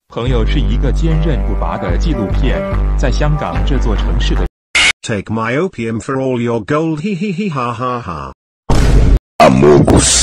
朋友是一个坚韧不拔的纪录片，在香港这座城市的。 Take my opium for all your gold, he ha ha ha. Amogus.